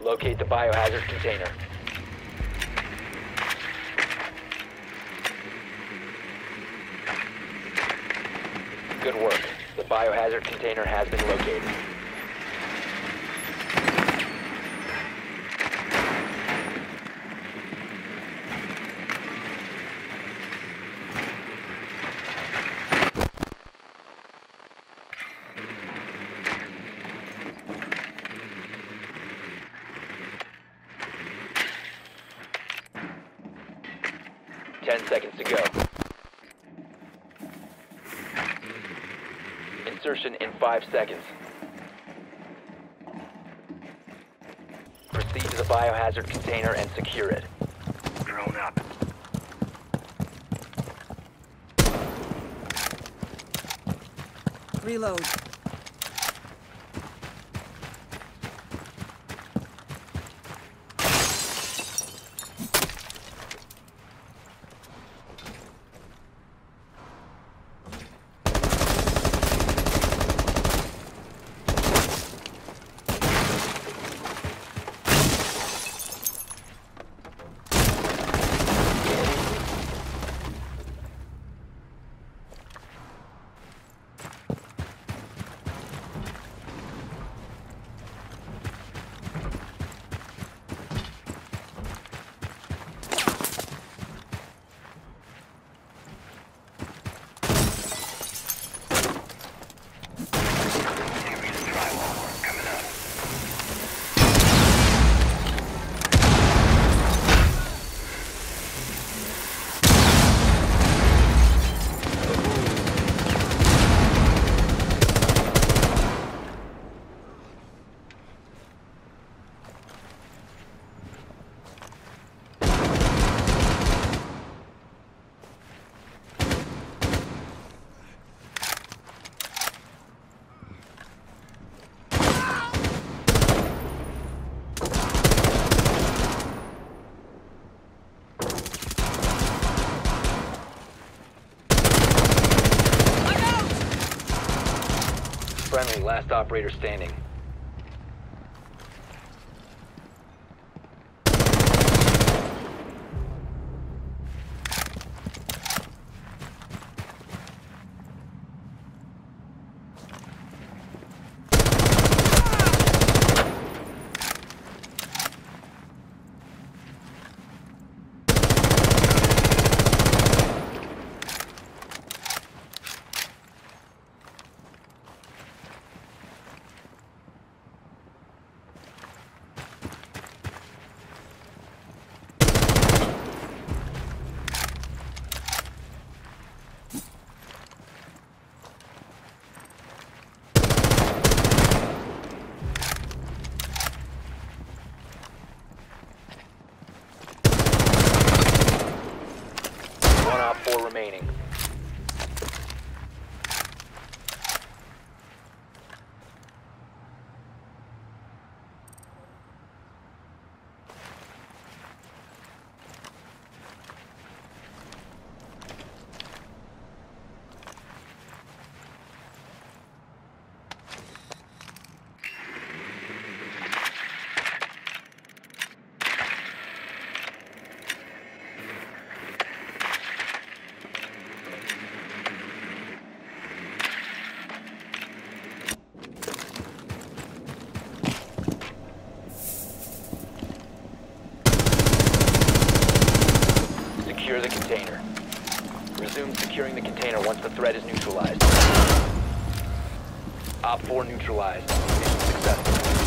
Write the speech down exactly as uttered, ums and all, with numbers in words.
Locate the biohazard container. Good work. The biohazard container has been located. Ten seconds to go. Insertion in five seconds. Proceed to the biohazard container and secure it. Drone up. Reload. Friendly, last operator standing. One op four remaining. Secure the container. Resume securing the container once the threat is neutralized. Op four neutralized. Mission successful.